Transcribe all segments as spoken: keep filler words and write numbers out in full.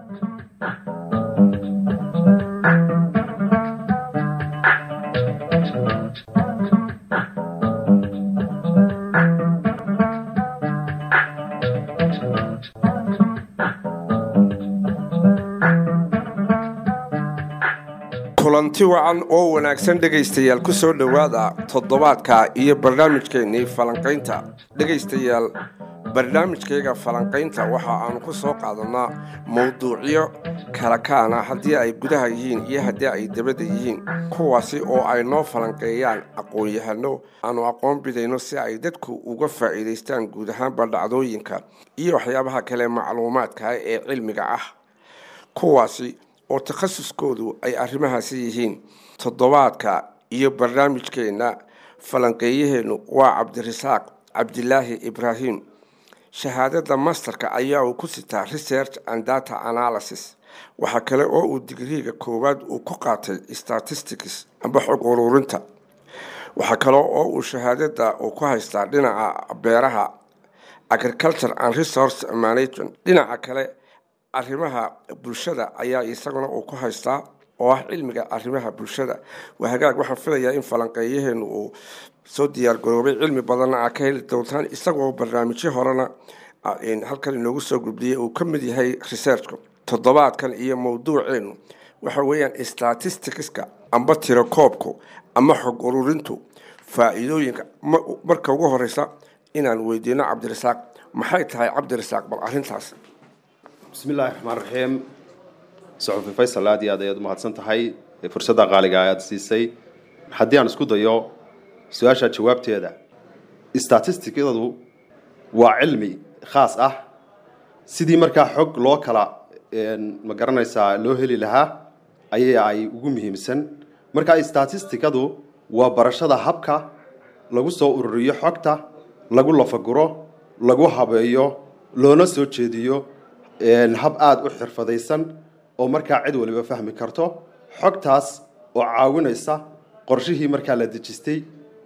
kulanti wacan oo wanaagsan dhegaystayaal ku soo dhawaada toddobaadka iyo barnaamijkeennii falanqaynta dhegaystayaal barnaamijkayga falanqaynta waxa aanu ku soo qaadanaa mawduucyo kala kaana haddii ay gudaha yihiin iyo haddii ay dabadda yihiin kuwaasi oo ay noo falanqeeyaan aqoon-yahano aanu aqoon bidayno si ay dadku uga faa'iidaystaan guud ahaanba dhacdooyinka iyo waxyaabaha kale macluumaadka ee cilmiga ah kuwaasi oo takhasuskoodu ay arrimahaasi yihiin toddobaadka iyo barnaamijkeenna falanqeeyaheennu waa cabdirasaaq cabdilaahi ibraahim shahaadada masterka ayaa uu ku sitaa research and data analysis waxaa kale oo uu digriiga koowaad uu ku qaatay statistics amba xog ururinta waxaa kale oo uu shahaadada uu ku haystaa dhinaca beeraha agriculture and resource management dhinaca kale arrimaha bulshada ayaa isaguna uu ku haystaa oo ah cilmiga arrimaha bulshada waa hagaag waxaan filayaa in falanqeeyaheenu uu soo diyaar garoobay cilmi badanna aa ka heli doontaan isagoo barnaamijyo horena halkan inoogu soo gudbiyey uu ka mid yahay researchka toddobaadkan iyo mawduuceenu waxa weeyaan statisticska amba tirakoobku ama xog ururintu faa'iidooyinka marka ugu horeysa inaan weydiino cabdirasaaq maxay tahay cabdirasaaq bal arrintaas بسم الله الرحمن الرحيم صحفي فيصل aad iyo aad ayaad mahadsan tahay fursada qaaliga aad siisay haddii aan isku dayo su'aasha jawaabteeda statisticadu waa cilmi khaas ah sidii markaa xog loo kala ma garanaysaa loo heli lahaa ayay ay ugu muhiimsan markaa statisticadu waa barashada habka lagu soo ururiyo xogta lagu lafaguro lagu habeeyo loona soo jeediyo hab aad u xirfadaysan oo markaa cid waliba fahmi karto xogtaas oo caawinaysa qorshihii markaa la dejistay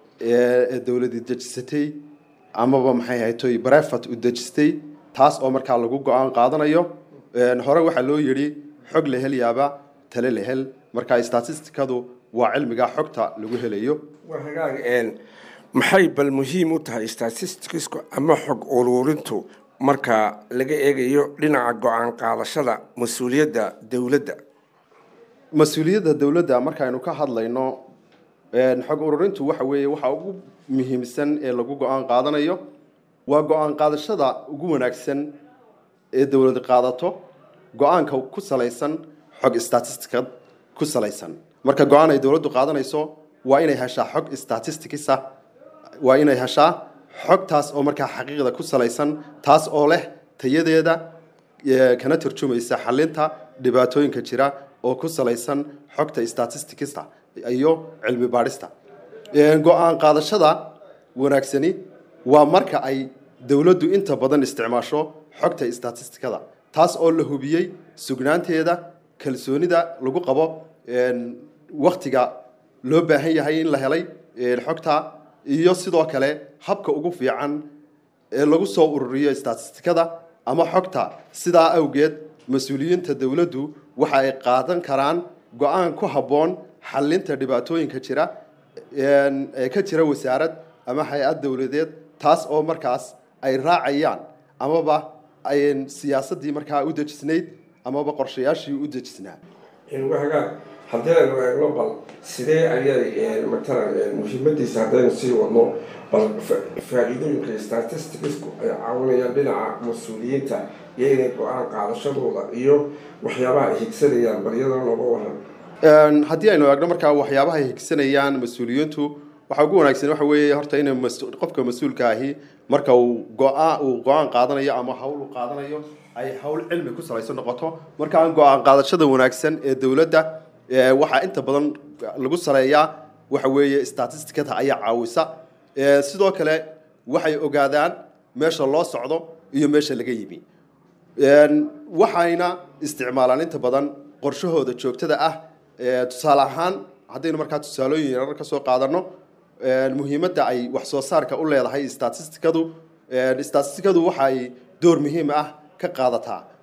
ee dawladda dejisatay amaba maxay haytay brevet u dejistay taas oo markaa lagu go'aan qaadanayo hore waxa loo yiri xog la heliyaaba tale la hel markaa statisticadu waa cilmiga xogta lagu helayo waa hagaag een maxay bal muhiim u tahay statisticsku ama xog ururintu marka laga eegayo dhinaca go'aan qaadashada mas'uuliyadda dawladda mas'uuliyadda dawladda marka aynu ka hadlayno een xog ururintu waxa weeye waxa ugu muhiimsan ee lagu go'aan qaadanayo waa go'aan qaadashada ugu wanaagsan ee dawladda qaadato go'aanka ku salaysan xog statistics ku salaysan marka go'aan ay dawladdu qaadanayso waa inay heshaa xog statistics ah waa inay heshaa xogtaas oo markaa xaqiiqda ku salaysan taas oo leh tayadeeda kana turjumaysa xalinta dhibaatooyinka jira oo ku salaysan xogta statisticsta iyo cilmi baarista go'aan qaadashada wanaagsani waa marka ay dawladdu inta badan isticmaasho xogta statisticada taas oo la hubiyey sugnaanteeda kalsoonida lagu qabo waqtiga loo baahan yahay in la helay xogta iyo sidoo kale habka ugu fiican ee lagu soo ururiyo statisticada ama xogta sidaa awgeed mas'uuliyiinta dawladdu waxa ay qaadan karaan go'aan ku habboon xalinta dhibaatooyinka jira ee ka jira wasaarad ama hay'ad dawladeed taas oo markaas ay raacayaan amaba ay siyaasadii markaa u dejisnayd amaba qorshayaashii u dejisnaa in waxa haddii aynu eegno bal sidee ayay matalan muhiimadiisa haddaynu sii wadno bal faa'iidooyinka statisticsku ay caawinayaan dhinaca mas-uuliyiinta iyo inay go-aan qaadashadooda iyo waxyaabaha ay higsanayaan bal iyadoo nooga waran haddii aynu eegno markaa waxyaabaha ay higsanayaan mas-uuliyiintu waxa ugu wanaagsan waxa weeye horta in qofka mas'uulka ahi marka uu go'aan uu go'aan qaadanayo ama hawl uu qaadanayo ay hawl cilmi ku salaysan noqoto marka aan go'aan qaadashada wanaagsan ee dawladda waxa inta badan lagu saleeyaa waxa weeye statisticada ayaa caawisa sidoo kale waxay ogaadaan meesha loo socdo iyo meesha laga yimi waxayna isticmaalaan inta badan qorshahooda joogtada ah tusaale ahaan haddaynu markaa tusaalooyin yarar ka soo qaadano muhiimadda ay wax soo saarka u leedahay statisticadu statisticadu waxa ay door muhiim ah ka qaadataa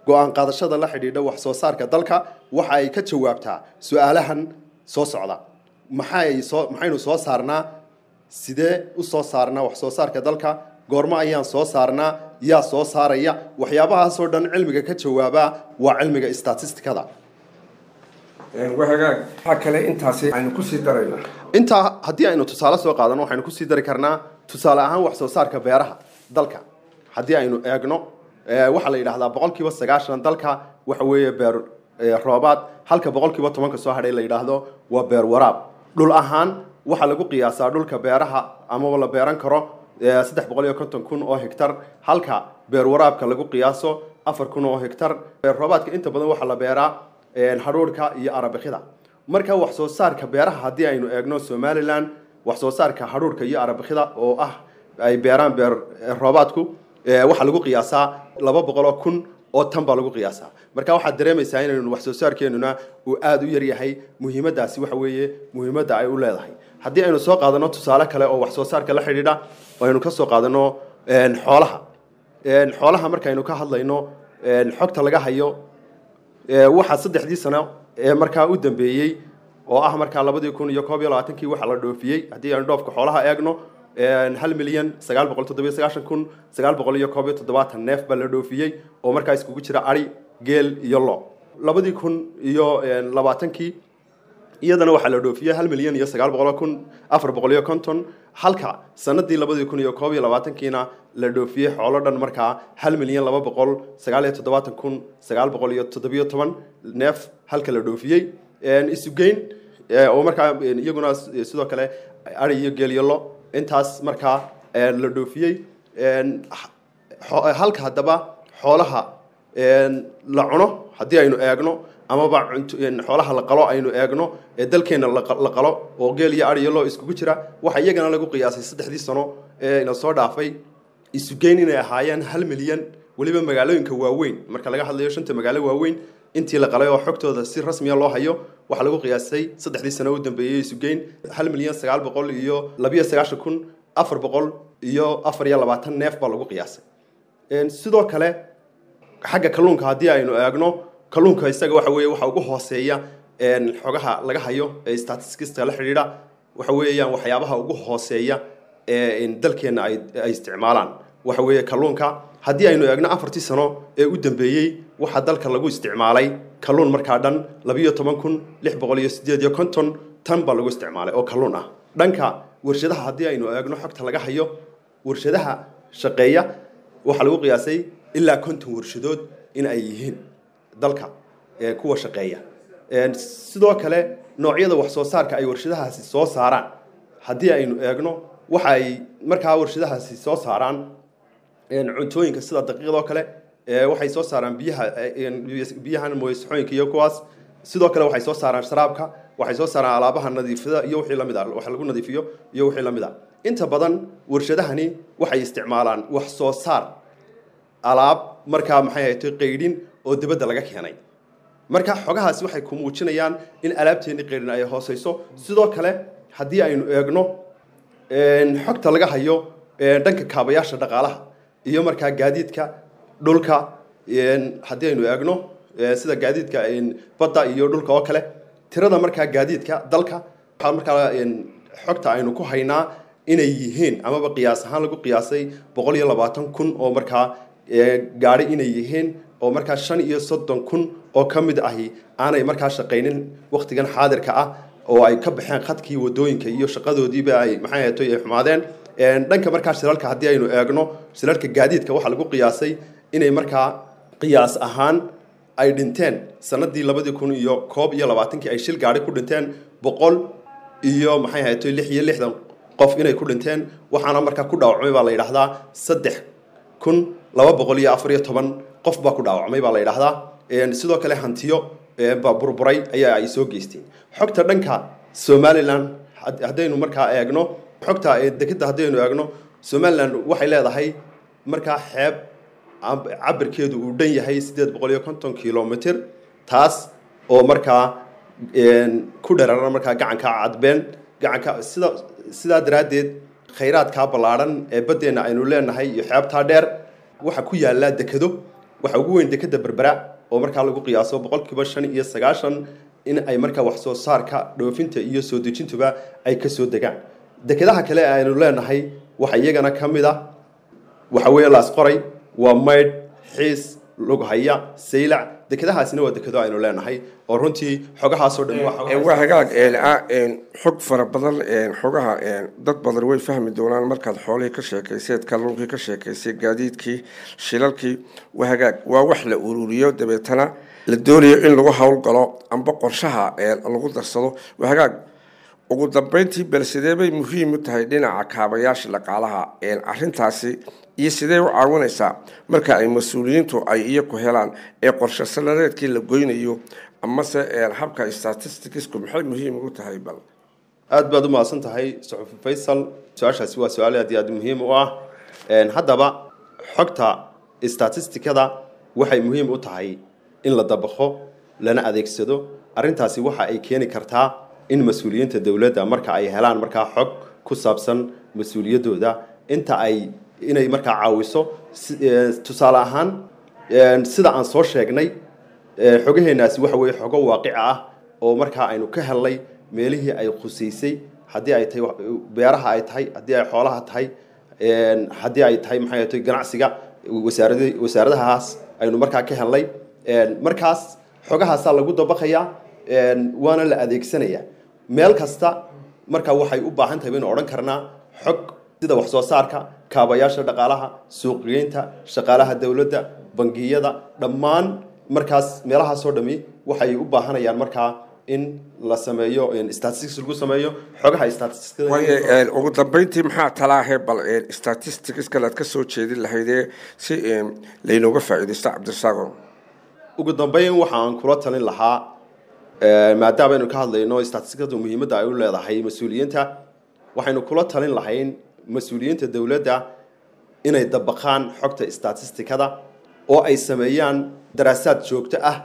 go-aan qaadashada la xidhiidha wax soo saarka dalka waxa ay ka jawaabtaa su-aalahan soo socda maxay soo maxaynu soo saarnaa sidee u soo saarnaa wax soo saarka dalka goorma ayaan soo saarnaa yaa soo saaraya waxyaabahaasoo dhan cilmiga ka jawaabaa waa cilmiga statistikada wahagaag waxa kale intaasi aynu ku sii daraynaa intaa haddii aynu tusaale soo qaadano waxaynu ku sii dari karnaa tusaale ahaan wax soo saarka beeraha dalka haddii aynu eegno waxaa la yidhaahdaa boqolkiiba sagaashan dalka waxa weeye beer roobaad halka boqolkiiba tobanka soo hadhay la yidhaahdo waa beer waraab dhul ahaan waxaa lagu qiyaasaa dhulka beeraha amaba la beeran karo saddex boqol iyo konton kun oo hektar halka beer waraabka lagu qiyaaso afar kun oo hektar beer roobaadka inta badan waxaa la beeraa hadhuurhka iyo arabikida marka wax soo saarka beeraha haddii aynu eegno somalilan wax soo saarka hadhuurhka iyo arabikida oo ah ay beeraan beer roobaadku waxaa lagu qiyaasaa laba boqol oo kun oo tan baa lagu qiyaasaa marka waxaad dareemaysaa inaynu wax soo saarkeenuna uu aada u yaryahay muhiimaddaasi waxa weeye muhiimadda ay u leedahay haddii aynu soo qaadano tusaale kale oo wax soo saarka la xidhiidha aynu ka soo qaadano xoolaha xoolaha markaynu ka hadlayno xogta laga hayo waxaa saddexdii sano ee markaa u dambeeyey oo ah markaa labadii kun iyo koob iyo labaatankii waxaa la dhoofiyey haddii aynu dhoofka xoolaha eegno hal milyan sagaal boqol toddobiyo sagaashan kun sagaal boqol iyo koob iyo toddobaatan neef baa la dhoofiyey oo markaa iskugu jira ari geel iyo lo labadii kun iyo labaatankii iyadana waxaa la dhoofiyey hal milyan iyo sagaal boqol kun afar boqol iyo konton halka sanadii labadii kun iyo koob iyo labaatankiina la dhoofiyey xoolo dhan markaa hal milyan laba boqol sagaal iyo toddobaatan kun sagaal boqol iyo toddobiyo toban neef halka la dhoofiyey isugeyn oo markaa iyaguna sidoo kale ari iyo geel iyo lo intaas markaa la dhoofiyey halka haddaba xoolaha la cuno haddii aynu eegno amaba xoolaha la qalo aynu eegno ee dalkeena la qalo oo geel iyo ari iyo lo iskugu jira waxa iyagana lagu qiyaasay saddexdii sano ee ina soo dhaafay isugeyn inay ahaayeen hal milyan weliba magaalooyinka waaweyn marka laga hadlayo shanta magaalo waaweyn intii la qalay oo xogtooda si rasmiya loo hayo waxaa lagu qiyaasay saddexdii sano u dambeeyey isugeyn hal milyan sagaal boqol iyo labiyo sagaashan kun afar boqol iyo afar iyo labaatan neef baa lagu qiyaasay sidoo kale xagga kalluunka haddii aynu eegno kalluunka isaga waxa weeye waxa ugu hooseeya xogaha laga hayo ee statisticska la xidhiidha waxa weeyaan waxyaabaha ugu hooseeya ee dalkeena ay ay isticmaalaan waxa weeye kalluunka haddii aynu eegno afartii sano ee u dambeeyey waxaa dalka lagu isticmaalay kalluun markaa dhan labiyo toban kun lix boqol iyo sideed iyo konton tan baa lagu isticmaalay oo kalluun ah dhanka warshadaha haddii aynu eegno xogta laga hayo warshadaha shaqeeya waxaa lagu qiyaasay ilaa konton warshadood in ay yihiin dalka ee kuwa shaqeeya sidoo kale noocyada wax soo saarka ay warshadahaasi soo saaraan haddii aynu eegno waxa ay markaa warshadahaasi soo saaraan cuntooyinka sida daqiiqdoo kale waxay soo saaraan biyaha biyahan mooysaxooyinka iyo kuwaas sidoo kale waxay soo saaraan sharaabka waxay soo saaraan alaabaha nadiifada iyo wixii lamid ah wax lagu nadiifiyo iyo wixii lamid ah inta badan warshadahani waxay isticmaalaan wax soo saar alaab markaa maxay ahayd qaydhin oo dibadda laga keenay marka xogahaasi waxay ku muujinayaan in alaabteeni qaydhin ay hooseyso sidoo kale haddii aynu eegno xogta laga hayo dhanka kaabayaasha dhaqaalaha iyo markaa gaadiidka dhulka haddii aynu eegno sida gaadiidka badda iyo dhulka oo kale tirada markaa gaadiidka dalka waxaa markaa xogta aynu ku haynaa inay yihiin amaba qiyaas ahaan lagu qiyaasay boqol iyo labaatan kun oo markaa gaari inay yihiin oo markaa shan iyo soddon kun oo ka mid ahi aanay markaa shaqaynin waqtigan xaadirka ah oo ay ka baxeen khadkii wadooyinka iyo shaqadoodiiba ay maxay ahayd ay xumaadeen dhanka markaa shilalka haddii aynu eegno shilalka gaadiidka waxaa lagu qiyaasay inay markaa qiyaas ahaan ay dhinteen sanadii labadii kun iyo koob iyo labaatankii ay shil gaari ku dhinteen boqol iyo maxay ahayd lix iyo lixdan qof inay ku dhinteen waxaana markaa ku dhaawacmay baa la yidhaahdaa saddex kun laba boqol iyo afar iyo toban qof baa ku dhaawacmay baa la yidhaahdaa sidoo kale hantiyo baa burburay ayaa ay soo geysteen xogta dhanka somalilan haddaynu markaa eegno xogta dekeda haddaynu eegno somalilan waxay leedahay markaa xeeb cabirkeedu uu dhan yahay siddeed boqol iyo konton kilomitr taas oo markaa ku dheeraran markaa gacanka cadbeen gacanka sida sidaa daraaddeed khayraadkaa ballaadhan ee baddeenna aynu leenahay iyo xeebtaa dheer waxa ku yaallaa dekedo waxa ugu weyn dekada berbera oo markaa lagu qiyaaso boqolkiiba shan iyo sagaashan in ay markaa wax soo saarka dhoofinta iyo soo dejintuba ay ka soo degaan dekadaha kale aynu leenahay waxa iyagana ka mid ah waxa weeye laas qoray waa maydh xiis lughaya saylac dekadahaasina waa dekado aynu leenahay oo runtii xogahaasoo dhan waa hagaag xog fara badan xogaha dad badan way fahmi doonaan markaad xoolihii ka sheekayseed kalluunkii ka sheekaysay gaadiidkii shilalkii waa hagaag waa wax la ururiyo dabeetana la doonayo in lagu howlgalo amba qorshaha lagu darsado waa hagaag ugu dambeyntii bal sidee bay muhiim u tahay dhinaca kaabayaasha dhaqaalaha arrintaasi iyo sidee u caawinaysaa marka ay mas-uuliyiintu ay iyaku helaan ee qorshe sanadeedkii la goynayo amase habka statisticsku maxay muhiim ugu tahay bal aad baad u mahadsan tahay suxufi faysal su-aashaasi waa su-aal aad iyo aad muhiim u ah haddaba xogta statistikada waxay muhiim u tahay in la dabaqo lana adeegsado arrintaasi waxa ay keeni kartaa in mas-uuliyiinta dowladda marka ay helaan markaa xog ku saabsan mas-uuliyadooda inta ay inay markaa caawiso tusaale ahaan sida aan soo sheegnay xogaheenaasi waxa weeye xogo waaqica ah oo markaa aynu ka helnay meelihii ay khusaysay haddii ay tahay beeraha ay tahay haddii ay xoolaha tahay haddii ay tahay maxay tahay ganacsiga wasaarada wasaaradahaas aynu markaa ka helnay markaas xogahaasaa lagu dabaqayaa waana la adeegsanayaa meel kasta markaa waxay u baahan tahay baynu odhan karnaa xog sida wax soo saarka kaabayaasha dhaqaalaha suuqgeynta shaqaalaha dowladda bangiyada dhammaan markaas meelahaasoo dhami waxay u baahanayaan markaa in la sameeyo statistics lagu sameeyo xogaha statistics way ugu dambeyntii maxaa talaahe bal statistics kala ka soo jeedin lahaydee si leynooga faa'iideysto Cabdirasaaq ugu dambeyn waxaan kula talin lahaa maadaama aynu ka hadlayno statisticsadu muhiimadda ay u leedahay mas-uuliyiinta waxaynu kula talin lahayn mas-uuliyiinta dowladda inay dabaqaan xogta statistikada oo ay sameeyaan daraasaad joogto ah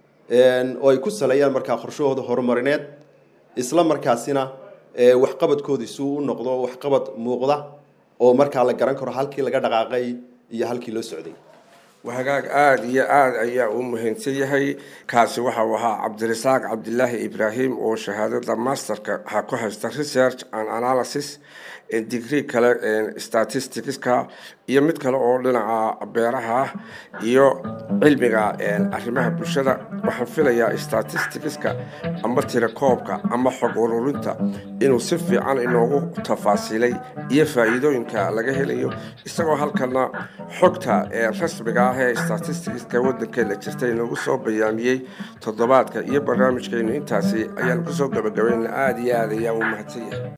oo ay ku saleeyaan markaa qorshahooda horumarineed isla markaasina waxqabadkoodiisu u noqdo waxqabad muuqda oo markaa la garan karo halkii laga dhaqaaqay iyo halkii loo socday وهاجاج آد يا آد أيا أمهن سيهاي كاسي وها وها عبد الرزاق عبد الله إبراهيم أو شهادة ماستر كهكوها research and analysis degree كلا statistics كا يمد كلا أولنا عبارها يو علمها أهمها بالشدة وحفلة يا statistics كا أما تركوب كا أما حقول رنتا إنه سفي عن إنه تفاصيلي يفايدو إنك لجه ليو استوى هالكنا حقتها رسم هي statistics كود كله تستين لو صوب بيامي تضبط كي برنامج كأنه إنتاسي أيام كسوق بجوين عادي عادي يوم مهتية